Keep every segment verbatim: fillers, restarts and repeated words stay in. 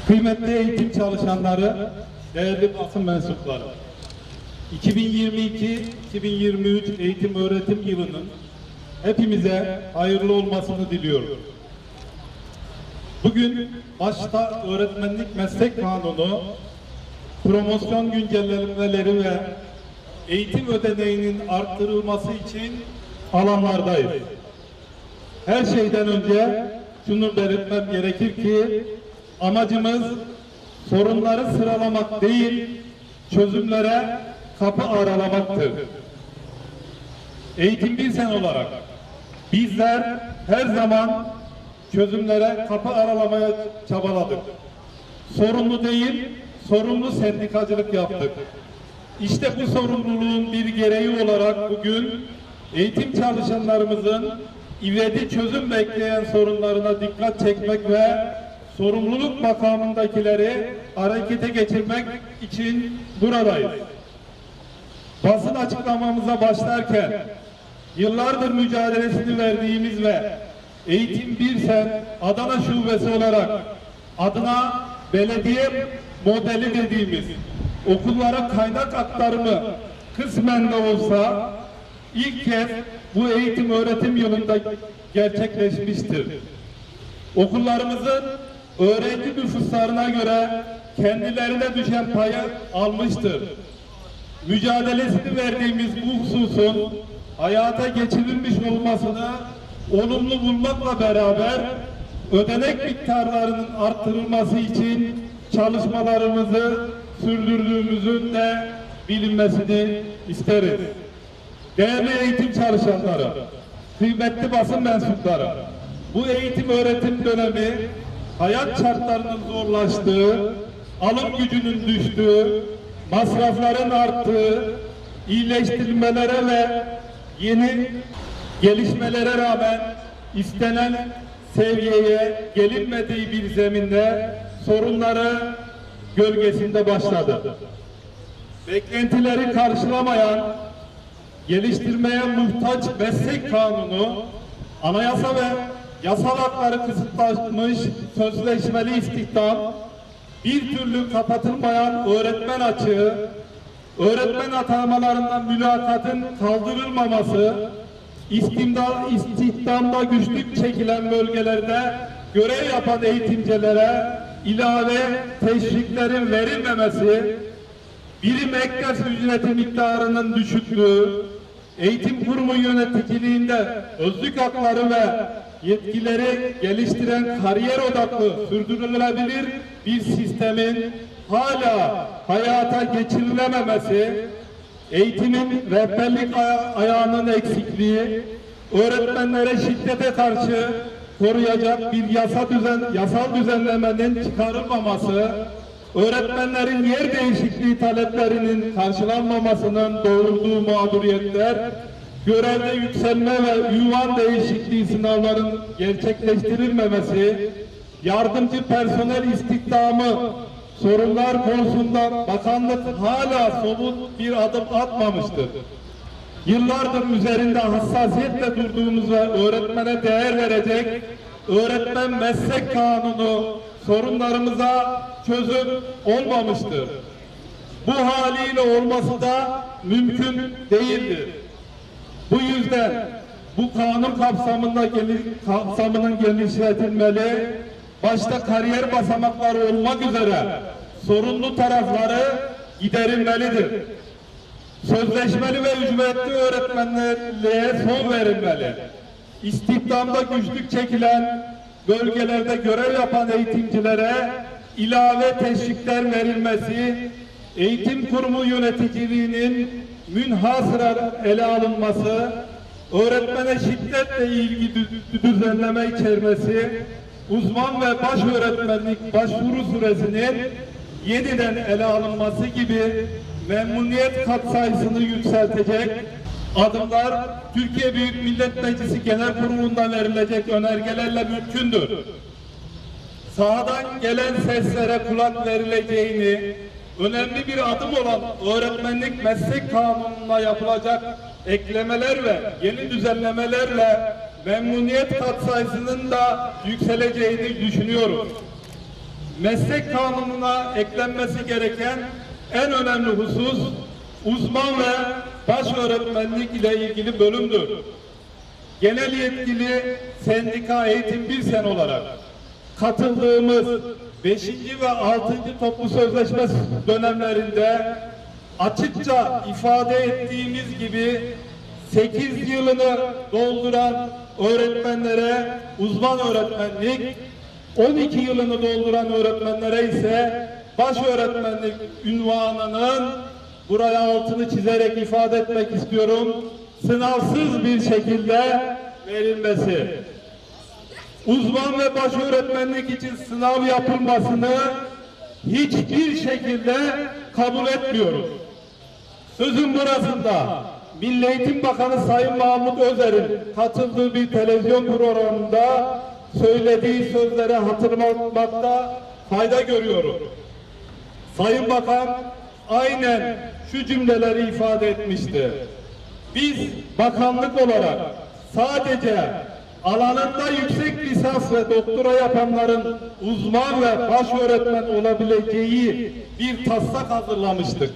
Kıymetli eğitim çalışanları, değerli basın mensupları, iki bin yirmi iki iki bin yirmi üç eğitim öğretim yılının hepimize hayırlı olmasını diliyorum. Bugün başta öğretmenlik meslek kanunu, promosyon güncellemeleri ve eğitim ödeneğinin arttırılması için alanlardayız. Her şeyden önce şunu belirtmem gerekir ki amacımız sorunları sıralamak değil, çözümlere kapı aralamaktır. Eğitim Bilsen olarak bizler her zaman çözümlere kapı aralamaya çabaladık. Sorumlu değil, sorumlu sendikacılık yaptık. İşte bu sorumluluğun bir gereği olarak bugün eğitim çalışanlarımızın ivedi çözüm bekleyen sorunlarına dikkat çekmek ve sorumluluk makamındakileri harekete geçirmek için buradayız. Basın açıklamamıza başlarken yıllardır mücadelesini verdiğimiz ve Eğitim Bilsen Adana Şubesi olarak adına belediye modeli dediğimiz okullara kaynak aktarımı kısmen de olsa ilk kez bu eğitim öğretim yılında gerçekleşmiştir. Okullarımızın öğrenci nüfuslarına göre kendilerine düşen payı almıştır. Mücadelesini verdiğimiz bu hususun hayata geçirilmiş olmasını olumlu bulmakla beraber ödenek miktarlarının arttırılması için çalışmalarımızı sürdürdüğümüzün de bilinmesini isteriz. Değerli eğitim çalışanları, kıymetli basın mensupları, bu eğitim öğretim dönemi hayat şartlarının zorlaştığı, alım gücünün düştüğü, masrafların arttığı, iyileştirmelere ve yeni gelişmelere rağmen istenen seviyeye gelinmediği bir zeminde sorunları gölgesinde başladı. Beklentileri karşılamayan, geliştirmeye muhtaç meslek kanunu, anayasa ve yasal hakları kısıtlanmış sözleşmeli istihdam, bir türlü kapatılmayan öğretmen açığı, öğretmen atamalarından mülakatın kaldırılmaması, istihdamda güçlük çekilen bölgelerde görev yapan eğitimcilere ilave teşviklerin verilmemesi, birim ek ders ücreti miktarının düşüklüğü, eğitim kurumu yöneticiliğinde özlük hakları ve yetkileri geliştiren kariyer odaklı sürdürülebilir bir sistemin hala hayata geçirilememesi, eğitimin rehberlik aya ayağının eksikliği, öğretmenlere şiddete karşı koruyacak bir yasa düzen, yasal düzenlemenin çıkarılmaması, öğretmenlerin yer değişikliği taleplerinin karşılanmamasının doğurduğu mağduriyetler, görevde yükselme ve ünvan değişikliği sınavların gerçekleştirilmemesi, yardımcı personel istihdamı sorunlar konusunda bakanlık hala somut bir adım atmamıştır. Yıllardır üzerinde hassasiyetle durduğumuz ve öğretmene değer verecek öğretmen meslek kanunu sorunlarımıza çözüm olmamıştır. Bu haliyle olması da mümkün değildir. Bu yüzden bu kanun kapsamında geniş, kapsamının genişletilmeli, başta kariyer basamakları olmak üzere sorunlu tarafları giderilmelidir. Sözleşmeli ve ücretli öğretmenliğe son verilmeli. İstihdamda güçlük çekilen bölgelerde görev yapan eğitimcilere ilave teşvikler verilmesi, eğitim kurumu yöneticiliğinin münhasıra ele alınması, öğretmene şiddetle ilgi düzenleme içermesi, uzman ve baş öğretmenlik başvuru süresinin yeniden ele alınması gibi memnuniyet katsayısını yükseltecek adımlar Türkiye Büyük Millet Meclisi Genel Kurulu'nda verilecek önergelerle mümkündür. Sahadan gelen seslere kulak verileceğini, önemli bir adım olan öğretmenlik meslek kanununa yapılacak eklemeler ve yeni düzenlemelerle memnuniyet katsayısının da yükseleceğini düşünüyoruz. meslek kanununa eklenmesi gereken en önemli husus uzman ve baş öğretmenlik ile ilgili bölümdür. Genel yetkili sendika eğitim bir sen olarak katıldığımız beşinci ve altıncı toplu sözleşme dönemlerinde açıkça ifade ettiğimiz gibi sekiz yılını dolduran öğretmenlere uzman öğretmenlik, on iki yılını dolduran öğretmenlere ise baş öğretmenlik unvanının, buraya altını çizerek ifade etmek istiyorum, sınavsız bir şekilde verilmesi. Uzman ve baş öğretmenlik için sınav yapılmasını hiçbir şekilde kabul etmiyoruz. Sözün burasında Milli Eğitim Bakanı Sayın Mahmut Özer'in katıldığı bir televizyon programında söylediği sözlere hatırlatmakta fayda görüyorum. Sayın Bakan aynen şu cümleleri ifade etmişti. Biz bakanlık olarak sadece alanında yüksek lisans ve doktora yapanların uzman ve baş öğretmen olabileceği bir taslak hazırlamıştık.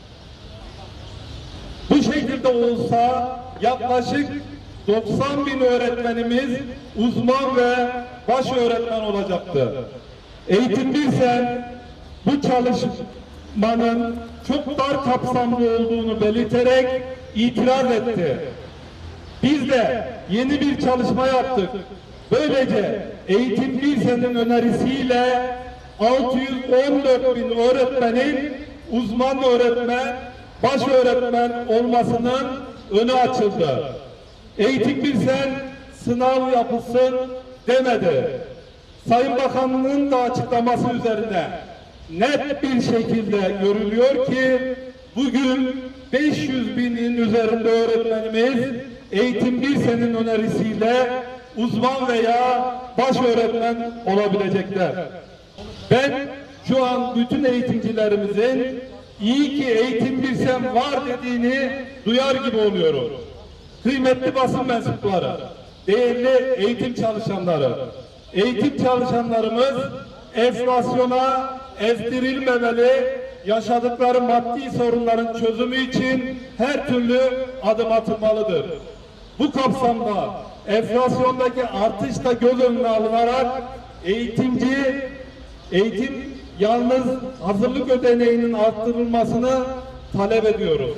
Bu şekilde olsa yaklaşık doksan bin öğretmenimiz uzman ve baş öğretmen olacaktı. Eğitim bir sen bu çalışmanın çok dar kapsamlı olduğunu belirterek itiraz etti. Biz de yeni bir çalışma yaptık. Böylece Eğitim bir senin önerisiyle altı yüz on dört bin öğretmenin uzman öğretmen, baş öğretmen olmasının önü açıldı. Eğitim bir sen sınav yapılsın demedi. Sayın Bakanlığı'nın da açıklaması üzerine net bir şekilde görülüyor ki bugün beş yüz binin üzerinde öğretmenimiz Eğitim bir senin önerisiyle uzman veya baş öğretmen olabilecekler. Ben şu an bütün eğitimcilerimizin iyi ki Eğitim bir sen var dediğini duyar gibi oluyorum. Kıymetli basın mensupları, değerli eğitim çalışanları, eğitim çalışanlarımız enflasyona ezdirilmemeli, yaşadıkları maddi sorunların çözümü için her türlü adım atılmalıdır. Bu kapsamda enflasyondaki artış da göz önüne alınarak eğitimci, eğitim yalnız hazırlık ödeneğinin arttırılmasını talep ediyoruz.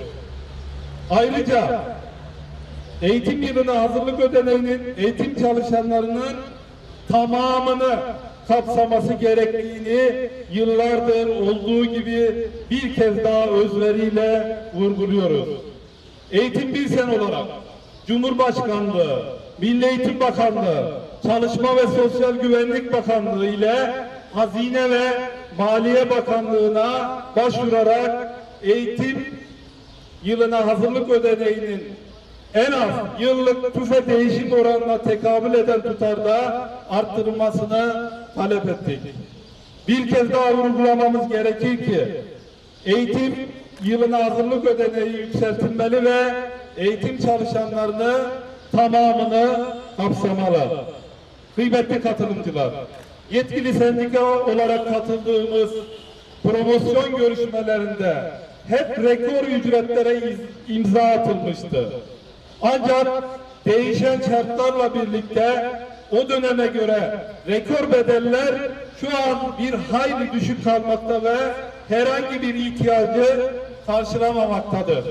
Ayrıca eğitim yılına hazırlık ödeneğinin eğitim çalışanlarının tamamını kapsaması gerektiğini yıllardır olduğu gibi bir kez daha özveriyle vurguluyoruz. Eğitim bir sen olarak Cumhurbaşkanlığı, Milli Eğitim Bakanlığı, Çalışma ve Sosyal Güvenlik Bakanlığı ile Hazine ve Maliye Bakanlığı'na başvurarak eğitim yılına hazırlık ödeneğinin en az yıllık tüfe değişim oranına tekabül eden tutarda arttırılmasını talep ettik. Bir kez daha vurgulamamız gerekir ki eğitim yılına hazırlık ödeneği yükseltilmeli ve eğitim çalışanlarını tamamını kapsamalı. Kıymetli katılımcılar, yetkili sendika olarak katıldığımız promosyon görüşmelerinde hep rekor ücretlere imza atılmıştı. Ancak değişen şartlarla birlikte o döneme göre rekor bedeller şu an bir hayli düşük kalmakta ve herhangi bir ihtiyacı karşılamamaktadır.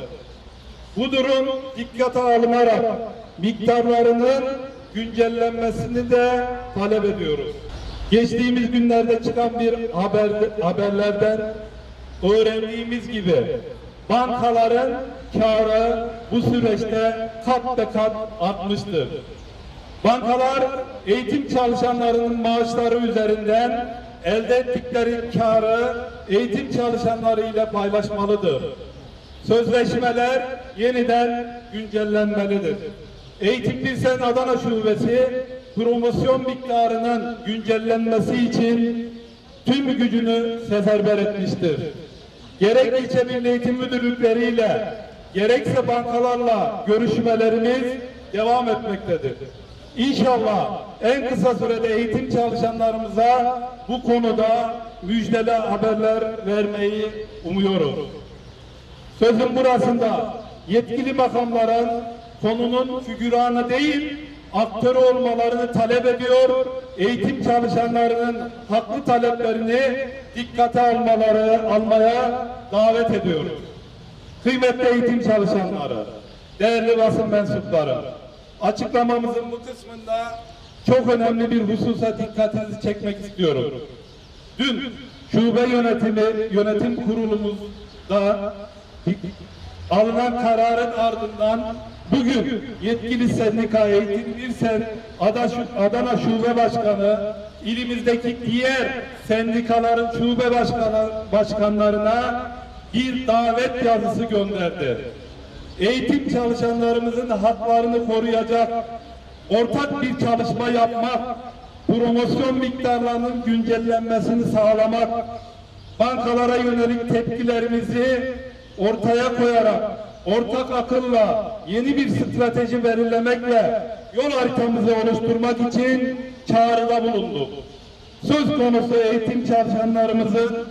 Bu durum dikkate alınarak miktarlarının güncellenmesini de talep ediyoruz. Geçtiğimiz günlerde çıkan bir haber, haberlerden öğrendiğimiz gibi bankaların kârı bu süreçte kat be kat artmıştır. Bankalar eğitim çalışanlarının maaşları üzerinden elde ettikleri kârı eğitim çalışanları ile paylaşmalıdır. Sözleşmeler yeniden güncellenmelidir. Eğitim bir sen Adana Şubesi promosyon miktarının güncellenmesi için tüm gücünü seferber etmiştir. Gerek ilçe milli eğitim müdürlükleriyle gerekse bankalarla görüşmelerimiz devam etmektedir. İnşallah en kısa sürede eğitim çalışanlarımıza bu konuda müjdeli haberler vermeyi umuyoruz. Sözün burasında yetkili makamların konunun figüranı değil, aktörü olmalarını talep ediyor. Eğitim çalışanlarının haklı taleplerini dikkate almaları, almaya davet ediyoruz. Kıymetli eğitim çalışanları, değerli basın mensupları, açıklamamızın bu kısmında çok önemli bir hususa dikkatinizi çekmek istiyorum. Dün şube yönetimi, yönetim kurulumuzda alınan kararın ardından bugün yetkili sendika Eğitim Birsen Adana Şube Başkanı ilimizdeki diğer sendikaların şube başkanı, başkanlarına bir davet yazısı gönderdi. Eğitim çalışanlarımızın haklarını koruyacak ortak bir çalışma yapmak, promosyon miktarlarının güncellenmesini sağlamak, bankalara yönelik tepkilerimizi ortaya koyarak ortak akılla yeni bir strateji belirlemekle yol haritamızı oluşturmak için çağrıda bulunduk. Söz konusu eğitim çalışanlarımızın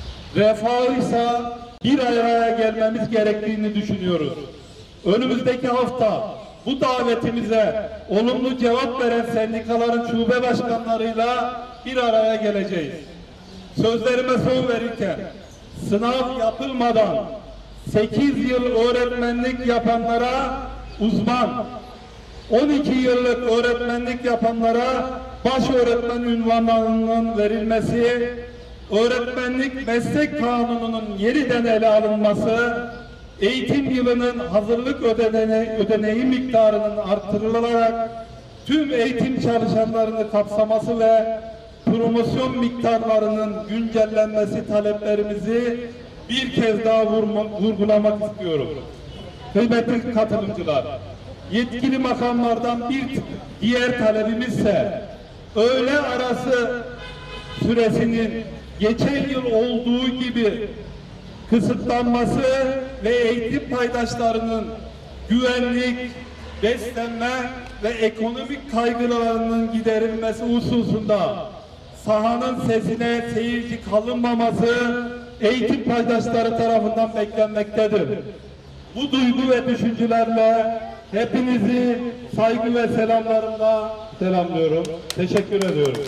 refahıysa bir araya gelmemiz gerektiğini düşünüyoruz. Önümüzdeki hafta bu davetimize olumlu cevap veren sendikaların şube başkanlarıyla bir araya geleceğiz. Sözlerime son verirken sınav yapılmadan sekiz yıl öğretmenlik yapanlara uzman, on iki yıllık öğretmenlik yapanlara baş öğretmen unvanlarının verilmesi, öğretmenlik meslek kanununun yeniden ele alınması, eğitim yılının hazırlık ödene, ödeneği miktarının artırılarak tüm eğitim çalışanlarını kapsaması ve promosyon miktarlarının güncellenmesi taleplerimizi bir kez daha vurma, vurgulamak istiyorum. Kıymetli katılımcılar, yetkili makamlardan bir diğer talebimiz ise öğle arası süresinin geçen yıl olduğu gibi kısıtlanması ve eğitim paydaşlarının güvenlik, beslenme ve ekonomik kaygılarının giderilmesi hususunda sahanın sesine seyirci kalınmaması eğitim paydaşları tarafından beklenmektedir. Bu duygu ve düşüncelerle hepinizi saygı ve selamlarımla selamlıyorum. Teşekkür ediyorum.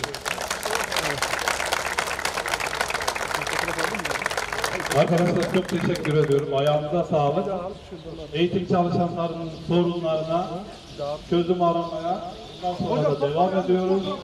Arkadaşlar çok teşekkür ediyorum. Ayağınıza sağlık. Eğitim çalışanlarının sorunlarına çözüm aramaya bundan sonra da devam ediyoruz.